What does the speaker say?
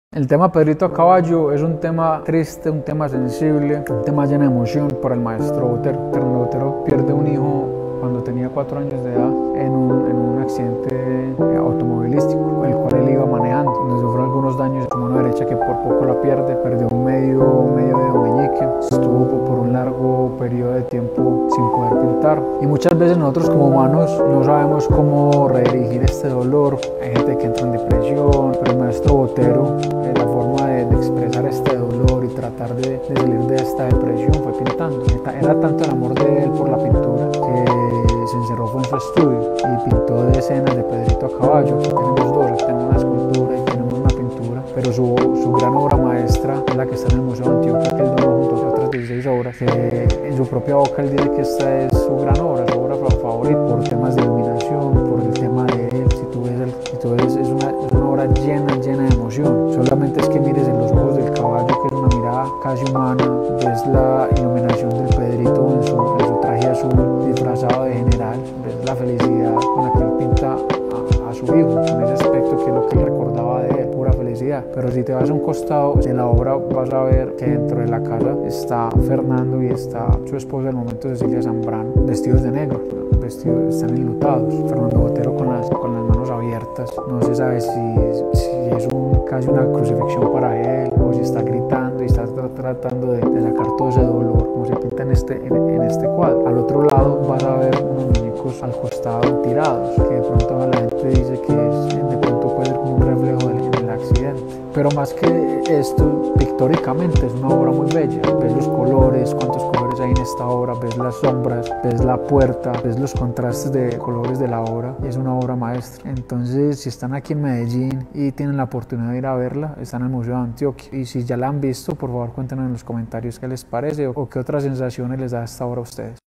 El tema Pedrito a caballo es un tema triste, un tema sensible, un tema lleno de emoción por el maestro Botero. Fernando Botero pierde un hijo cuando tenía 4 años de edad en un accidente automovilístico, el cual él iba manejando. Le sufrió algunos daños en su mano derecha que por poco la pierde, perdió un medio dedo meñique, estuvo por un largo periodo de tiempo sin poder pintar. Y muchas veces nosotros como humanos no sabemos cómo redirigir este dolor. Hay gente que entra en depresión, pero el maestro Botero, la forma de expresar este dolor y tratar de salir de esta depresión fue pintando. Era tanto el amor de él por la pintura que se encerró en su estudio y pintó escenas de Pedrito a caballo. Aquí tenemos dos, tenemos una escultura y tenemos una pintura, pero su gran obra maestra es la que está en el Museo de Antioquia, que él donó junto a otras 16 obras, que en su propia boca él dice que esta es su gran obra, su obra favorita, por temas de iluminación, por el tema de él. Si tú ves es una obra llena de emoción. Solamente es que mires en los ojos del caballo, que es una mirada casi humana, ves la iluminación del Pedrito en su traje azul disfrazado de general, ves la felicidad con la que él pinta a su hijo, con ese aspecto que es lo que él recordaba de él, pura felicidad. Pero si te vas a un costado de la obra vas a ver que dentro de la casa está Fernando y está su esposa del momento, Cecilia Zambrano, vestidos de negro, están enlutados. Fernando Botero con las manos abiertas, no se sabe si es casi una crucifixión para él o si está gritando y está tratando de sacar todo ese dolor, como se pinta en este cuadro. Al otro lado vas a ver unos muñecos al costado tirados, que de pronto la gente dice que de pronto puede ser como un reflejo del accidente. Pero más que esto, pictóricamente es una obra muy bella. Ves los colores, cuántos colores hay en esta obra, ves las sombras, ves la puerta, ves los contrastes de colores de la obra, y es una obra maestra. Entonces, si están aquí en Medellín y tienen la oportunidad de ir a verla, está en el Museo de Antioquia. Y si ya la han visto, por favor cuéntenos en los comentarios qué les parece o qué otras sensaciones les da esta obra a ustedes.